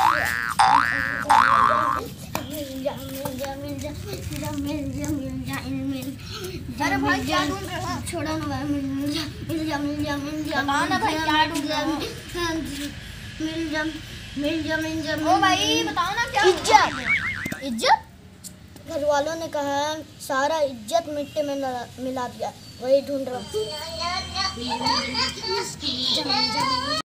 अरे भाई क्या ढूंढ रहे हो? छोड़ा ना भाई, मिल जा बताओ ना भाई क्या ढूंढ रहे हो? मिल जा। ओ भाई बताओ ना क्या इज्जत घर वालों ने कहा सारा इज्जत मिट्टी में मिला दिया, वही ढूंढ रहा हूँ।